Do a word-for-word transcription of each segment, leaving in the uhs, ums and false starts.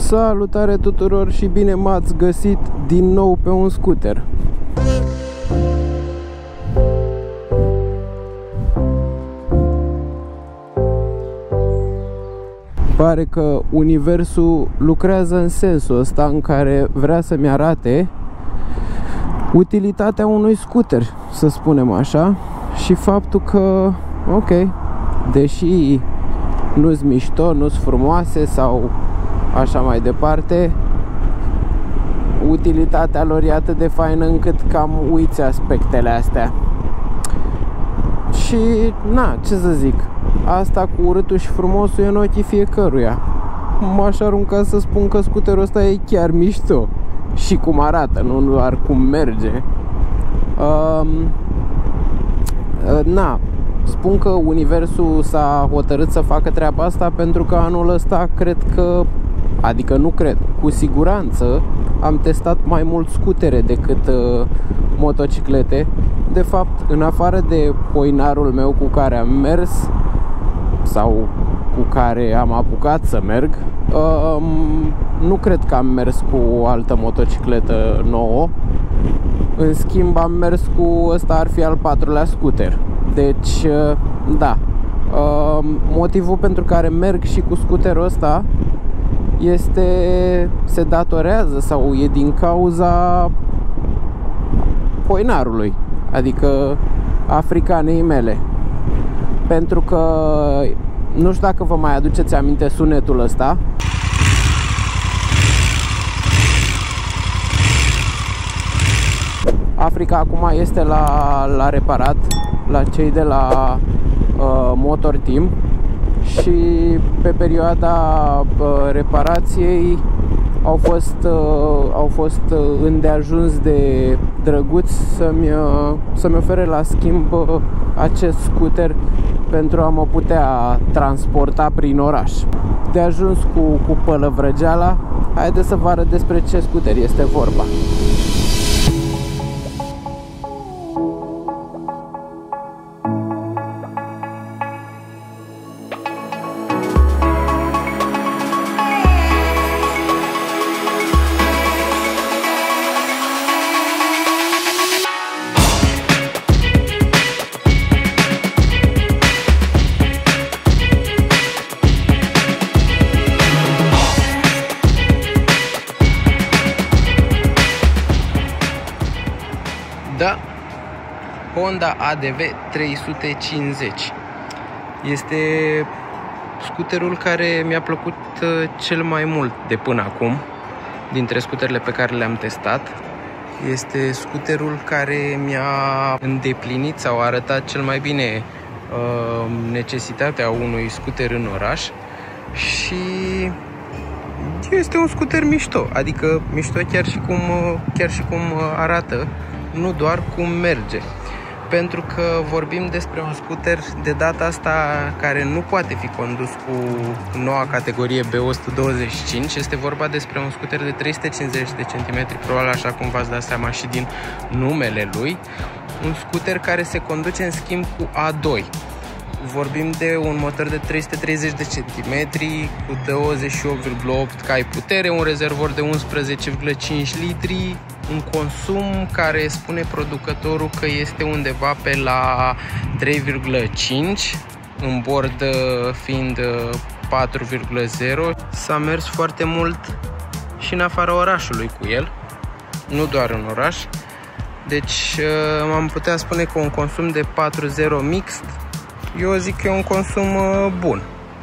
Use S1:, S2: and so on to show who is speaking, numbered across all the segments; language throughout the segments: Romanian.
S1: Salutare tuturor și bine m-ați găsit din nou pe un scooter. Pare că universul lucrează în sensul ăsta în care vrea să-mi arate utilitatea unui scooter, să spunem așa, și faptul că, ok, deși nu-s mișto, nu-s frumoase sau așa mai departe, utilitatea lor e atât de faină încât cam uiți aspectele astea. Și, na, ce să zic, asta cu urâtul și frumosul e în ochii fiecăruia. M-aș arunca să spun că scuterul ăsta e chiar mișto și cum arată, nu doar cum merge. um, Na, spun că universul s-a hotărât să facă treaba asta pentru că anul ăsta cred că, adică nu cred, cu siguranță am testat mai mult scutere decât uh, motociclete. De fapt, în afară de poinarul meu cu care am mers sau cu care am apucat să merg, uh, nu cred că am mers cu o altă motocicletă nouă. În schimb, am mers cu ăsta, ar fi al patrulea scooter. Deci, uh, da, uh, motivul pentru care merg și cu scooterul ăsta este, se datorează sau e din cauza poinarului, adică africanei mele. Pentru că, nu știu dacă vă mai aduceți aminte sunetul ăsta. Africa acum este la, la reparat la cei de la uh, Motor Team și pe perioada uh, reparației au fost, uh, au fost uh, îndeajuns de drăguți să-mi, uh, să-mi ofere la schimb uh, acest scooter pentru a mă putea transporta prin oraș. De ajuns cu, cu pălăvrăgeala, haideți să vă arăt despre ce scooter este vorba. Da, Honda A D V trei sute cincizeci este scuterul care mi-a plăcut cel mai mult de până acum dintre scuterele pe care le-am testat. Este scuterul care mi-a îndeplinit sau a arătat cel mai bine uh, necesitatea unui scuter în oraș și este un scuter mișto, adică mișto chiar și cum, chiar și cum arată, nu doar cum merge. Pentru că vorbim despre un scooter de data asta care nu poate fi condus cu noua categorie B o sută douăzeci și cinci. Este vorba despre un scooter de trei sute cincizeci de centimetri, probabil așa cum v-ați dat seama și din numele lui. Un scooter care se conduce în schimb cu A doi. Vorbim de un motor de trei sute treizeci de centimetri cu douăzeci și opt virgulă opt cai putere, un rezervor de unsprezece virgulă cinci litri, un consum care spune producătorul că este undeva pe la trei virgulă cinci, în bord fiind patru virgulă zero. S-a mers foarte mult și în afara orașului cu el, nu doar în oraș. Deci am putea spune că un consum de patru virgulă zero mixt, eu zic că e un consum bun.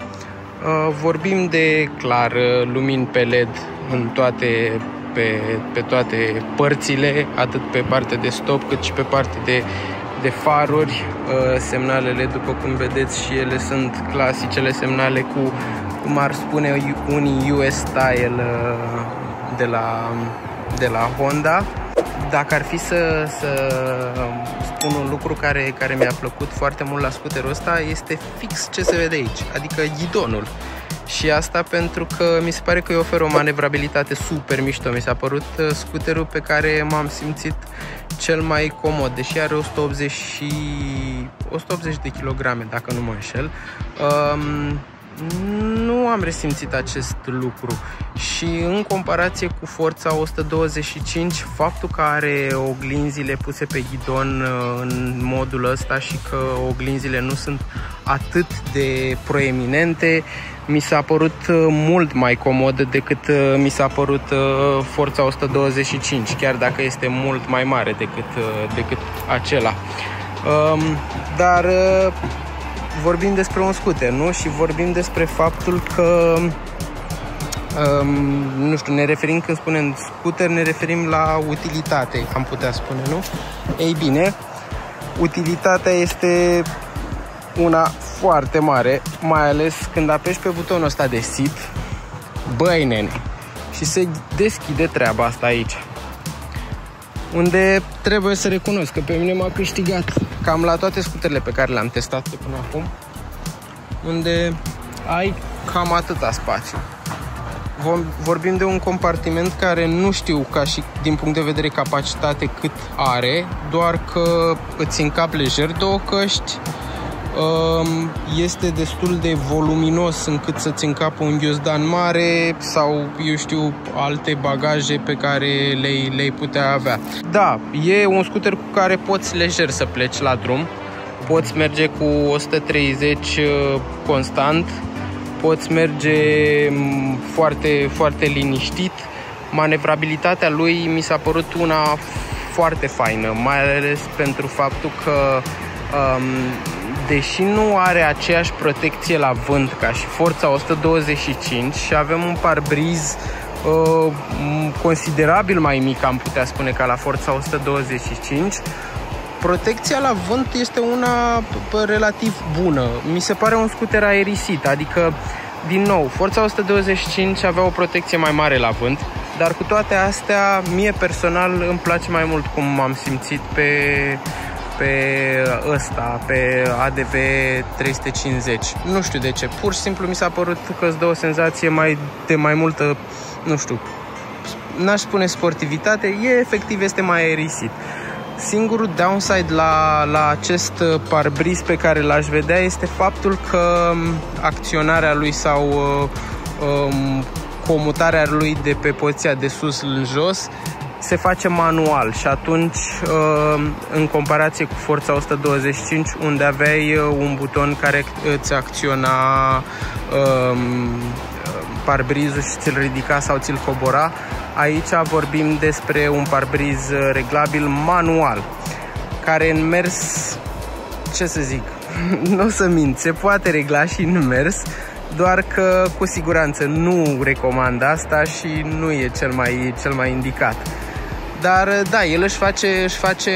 S1: Vorbim de clar lumini pe L E D în toate, pe, pe toate părțile, atât pe partea de stop cât și pe partea de, de faruri. Semnalele, după cum vedeți, și ele sunt clasicele semnale cu, cum ar spune unii U S style de la, de la Honda. Dacă ar fi să, să spun un lucru care, care mi-a plăcut foarte mult la scuterul ăsta, este fix ce se vede aici, adică ghidonul. Și asta pentru că mi se pare că îi oferă o manevrabilitate super mișto. Mi s-a părut scuterul pe care m-am simțit cel mai comod, deși are o sută optzeci de kilograme, dacă nu mă înșel. Um, nu am resimțit acest lucru. Și în comparație cu Forza o sută douăzeci și cinci, faptul că are oglinzile puse pe ghidon în modul ăsta și că oglinzile nu sunt atât de proeminente, mi s-a părut mult mai comod decât mi s-a părut Forza o sută douăzeci și cinci, chiar dacă este mult mai mare decât, decât acela. Dar vorbim despre un scooter, nu? Și vorbim despre faptul că nu știu, ne referim, când spunem scooter, ne referim la utilitate, am putea spune, nu? Ei bine, utilitatea este una foarte mare, mai ales când apeși pe butonul ăsta de sit, băi nene, și se deschide treaba asta aici. Unde trebuie să recunosc că pe mine m-a câștigat cam la toate scuterele pe care le-am testat până acum, unde ai cam atâta spațiu. Vorbim de un compartiment care nu știu ca și din punct de vedere capacitate cât are, doar că îți încap lejer două căști, este destul de voluminos încât să-ți încapă un ghiozdan mare sau, eu știu, alte bagaje pe care le-ai, le-ai putea avea. Da, e un scooter cu care poți lejer să pleci la drum, poți merge cu o sută treizeci constant, poți merge foarte, foarte liniștit. Manevrabilitatea lui mi s-a părut una foarte faină, mai ales pentru faptul că um, deși nu are aceeași protecție la vânt ca și Forza o sută douăzeci și cinci și avem un parbriz uh, considerabil mai mic, am putea spune, ca la Forza o sută douăzeci și cinci, protecția la vânt este una relativ bună. Mi se pare un scooter aerisit, adică, din nou, Forza o sută douăzeci și cinci avea o protecție mai mare la vânt, dar cu toate astea, mie personal îmi place mai mult cum m-am simțit pe, pe ăsta, pe A D V trei sute cincizeci. Nu știu de ce, pur și simplu mi s-a părut că îți dă o senzație mai, de mai multă, nu știu, n-aș spune sportivitate, e efectiv, este mai aerisit. Singurul downside la, la acest parbriz pe care l-aș vedea este faptul că acționarea lui sau um, comutarea lui de pe poziția de sus în jos se face manual și atunci, în comparație cu Forza o sută douăzeci și cinci, unde aveai un buton care îți acționa um, parbrizul și ți-l ridica sau ți-l cobora, aici vorbim despre un parbriz reglabil manual, care în mers, ce să zic, nu o să mint, se poate regla și în mers, doar că cu siguranță nu recomand asta și nu e cel mai, cel mai indicat. Dar da, el își face, își face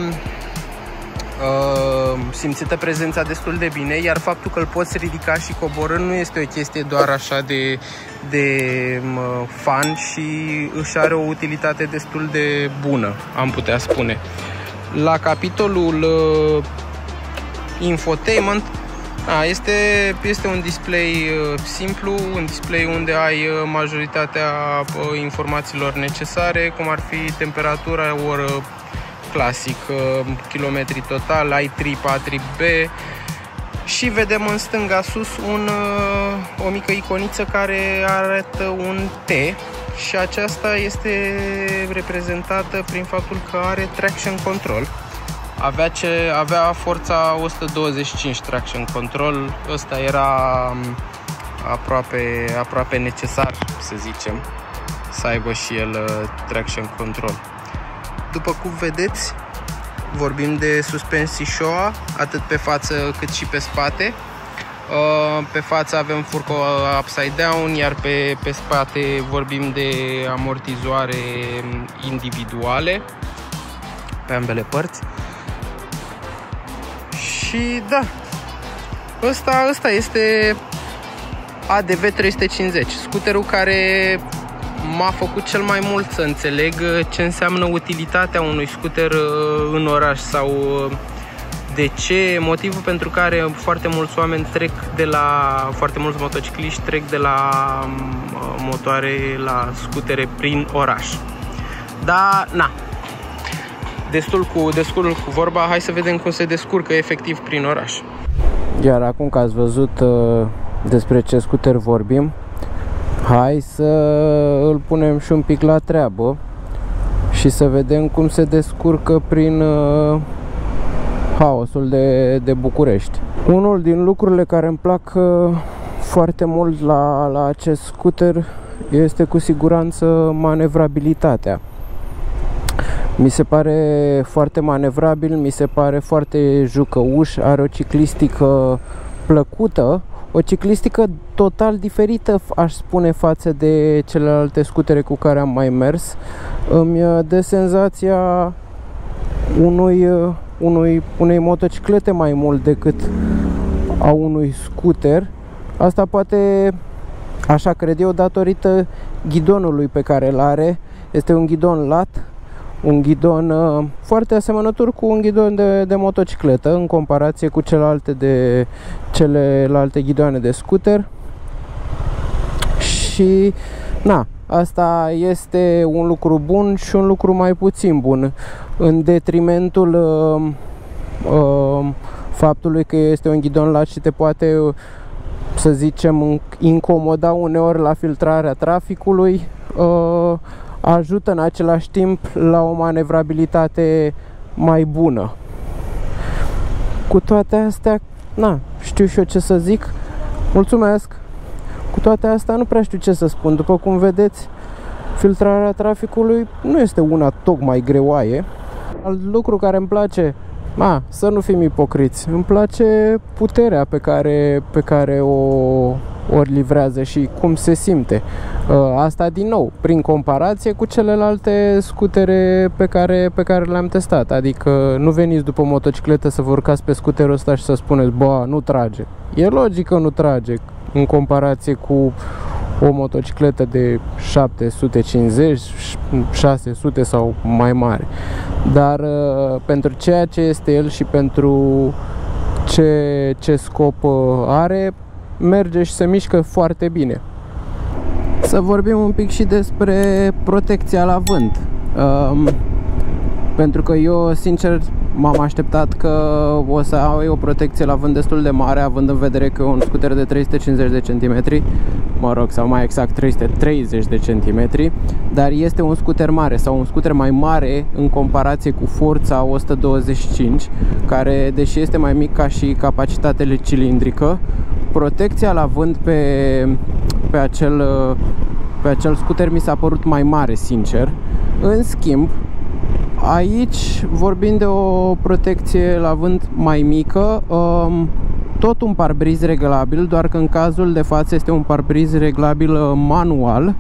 S1: uh, simțită prezența destul de bine, iar faptul că îl poți ridica și coborâ nu este o chestie doar așa de, de uh, fan, și își are o utilitate destul de bună, am putea spune. La capitolul uh, infotainment, a, este, este un display uh, simplu, un display unde ai uh, majoritatea uh, informațiilor necesare, cum ar fi temperatura, oră, clasic, uh, kilometri total, ai trip A, trip B, și vedem în stânga sus un, uh, o mică iconiță care arată un T, și aceasta este reprezentată prin faptul că are traction control. Avea, ce, avea Forza o sută douăzeci și cinci traction control, ăsta era aproape, aproape necesar, să zicem, să aibă și el uh, traction control. După cum vedeți, vorbim de suspensii Showa, atât pe față cât și pe spate. Uh, pe față avem furcă upside down, iar pe, pe spate vorbim de amortizoare individuale pe ambele părți. Și da, ăsta, ăsta este A D V trei sute cincizeci, scooterul care m-a făcut cel mai mult să înțeleg ce înseamnă utilitatea unui scooter în oraș, sau de ce, motivul pentru care foarte mulți oameni trec de la, foarte mulți motocicliști trec de la motoare la scutere prin oraș. Dar, na, destul cu, destul cu vorba, hai să vedem cum se descurcă efectiv prin oraș. Iar acum că ați văzut despre ce scuter vorbim, hai să îl punem și un pic la treabă și să vedem cum se descurcă prin uh, haosul de, de București. Unul din lucrurile care îmi plac uh, foarte mult la, la acest scuter este cu siguranță manevrabilitatea. Mi se pare foarte manevrabil, mi se pare foarte jucăuș, are o ciclistică plăcută, o ciclistică total diferită, aș spune, față de celelalte scutere cu care am mai mers. Îmi dă senzația unui, unui, unei motociclete mai mult decât a unui scuter. Asta poate, așa cred eu, datorită ghidonului pe care îl are. Este un ghidon lat, un ghidon uh, foarte asemănător cu un ghidon de, de motocicletă în comparație cu celelalte, de, celelalte ghidoane de scooter. Și na, asta este un lucru bun și un lucru mai puțin bun, în detrimentul uh, uh, faptului că este un ghidon lat și te poate, să zicem, incomoda uneori la filtrarea traficului. uh, ajută în același timp la o manevrabilitate mai bună. Cu toate astea, na, știu și eu ce să zic. Mulțumesc! Cu toate astea nu prea știu ce să spun. După cum vedeți, filtrarea traficului nu este una tocmai greoaie. Alt lucru care îmi place, a, să nu fim ipocriți, îmi place puterea pe care, pe care o ori livrează și cum se simte. Asta din nou prin comparație cu celelalte scutere pe care, pe care le-am testat. Adică nu veniți după motocicletă să vă urcați pe scuterul ăsta și să spuneți, bă, nu trage. E logic că nu trage în comparație cu o motocicletă de șapte sute cincizeci, șase sute sau mai mare. Dar pentru ceea ce este el și pentru ce, ce scop are, merge și se mișcă foarte bine. Să vorbim un pic și despre protecția la vânt. Um, pentru că eu, sincer, m-am așteptat că o să au o protecție la vânt destul de mare, având în vedere că e un scuter de trei sute cincizeci de centimetri, mă rog, sau mai exact trei sute treizeci de centimetri, dar este un scuter mare sau un scuter mai mare în comparație cu Forza o sută douăzeci și cinci, care, deși este mai mic ca și capacitate cilindrică, protecția la vânt pe, pe, acel, pe acel scuter mi s-a părut mai mare, sincer. În schimb, aici vorbim de o protecție la vânt mai mică, tot un parbriz reglabil, doar că în cazul de față este un parbriz reglabil manual,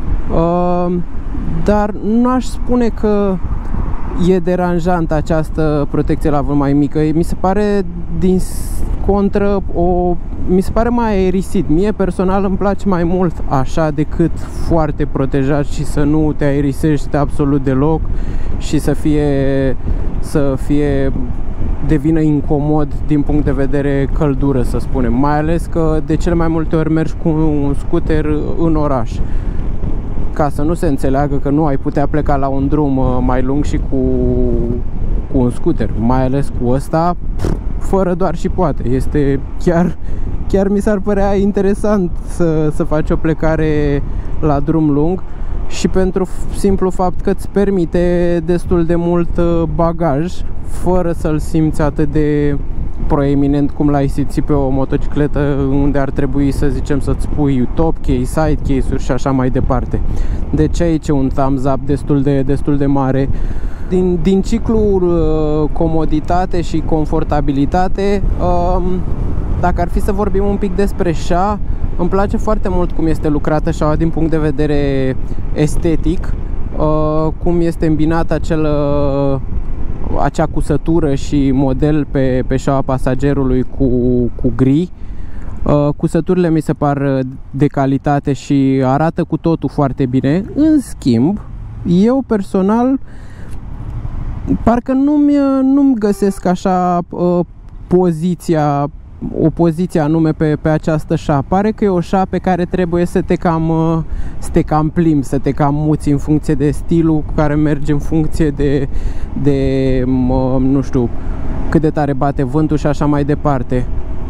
S1: dar nu aș spune că e deranjantă această protecție la vânt mai mică. Mi se pare din contră o, mi se pare mai aerisit. Mie personal îmi place mai mult așa decât foarte protejat și să nu te aerisești absolut deloc și să fie să fie devină incomod din punct de vedere căldură, să spunem. Mai ales că de cele mai multe ori mergi cu un scooter în oraș. Ca să nu se înțeleagă că nu ai putea pleca la un drum mai lung și cu, cu un scooter, mai ales cu ăsta, fără doar și poate. Este chiar, chiar mi s-ar părea interesant să, să faci o plecare la drum lung și pentru simplu fapt că îți permite destul de mult bagaj fără să-l simți atât de proeminent cum l-ai simțit pe o motocicletă unde ar trebui, să zicem, să-ți pui top case, side case-uri și așa mai departe. Deci aici e un thumbs up destul de, destul de mare. Din, din ciclul uh, comoditate și confortabilitate, uh, dacă ar fi să vorbim un pic despre șa, îmi place foarte mult cum este lucrată șaua din punct de vedere estetic, uh, cum este îmbinat acel, uh, acea cusătură și model pe, pe șaua pasagerului cu, cu gri. Uh, cusăturile mi se par de calitate și arată cu totul foarte bine. În schimb, eu personal parcă nu-mi, nu-mi găsesc așa uh, poziția, o poziție anume pe, pe această șa. Pare că e o șa pe care trebuie să te cam, uh, să te cam plimbi, să te cam muți în funcție de stilul cu care mergi, în funcție de, de uh, nu știu, cât de tare bate vântul și așa mai departe.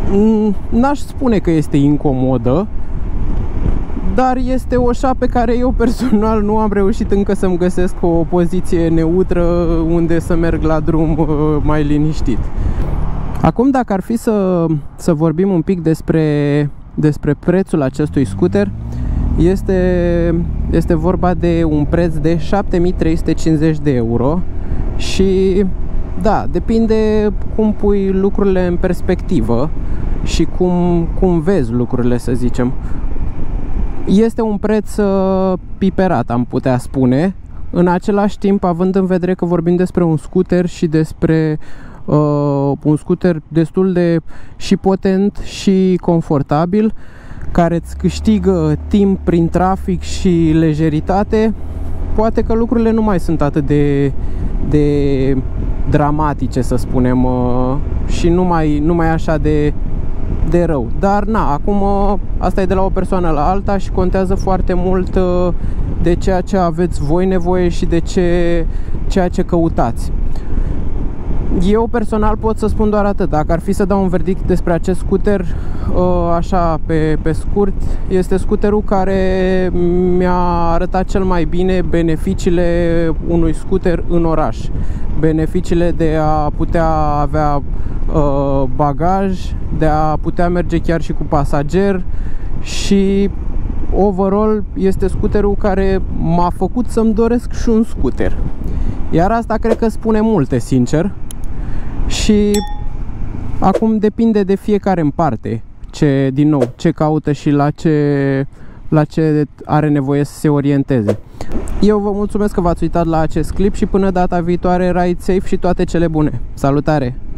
S1: N-aș spune că este incomodă, dar este o șa pe care eu personal nu am reușit încă să-mi găsesc o poziție neutră unde să merg la drum mai liniștit. Acum, dacă ar fi să, să vorbim un pic despre, despre prețul acestui scooter, este, este vorba de un preț de șapte mii trei sute cincizeci de euro și da, depinde cum pui lucrurile în perspectivă și cum, cum vezi lucrurile, să zicem. Este un preț uh, piperat, am putea spune. În același timp, având în vedere că vorbim despre un scooter și despre uh, un scooter destul de și potent și confortabil, care îți câștigă timp prin trafic și lejeritate, poate că lucrurile nu mai sunt atât de, de dramatice, să spunem, uh, și nu mai, nu mai așa de de rău. Dar na, acum asta e de la o persoană la alta și contează foarte mult de ceea ce aveți voi nevoie și de ce, ceea ce căutați. Eu personal pot să spun doar atât. Dacă ar fi să dau un verdict despre acest scooter, așa pe, pe scurt, este scooterul care mi-a arătat cel mai bine beneficiile unui scooter în oraș. Beneficiile de a putea avea uh, bagaj, de a putea merge chiar și cu pasager și overall este scooterul care m-a făcut să-mi doresc și un scooter. Iar asta cred că spune multe, sincer. Și acum depinde de fiecare în parte ce, din nou, ce caută și la ce, la ce are nevoie să se orienteze. Eu vă mulțumesc că v-ați uitat la acest clip și până data viitoare, ride safe și toate cele bune. Salutare!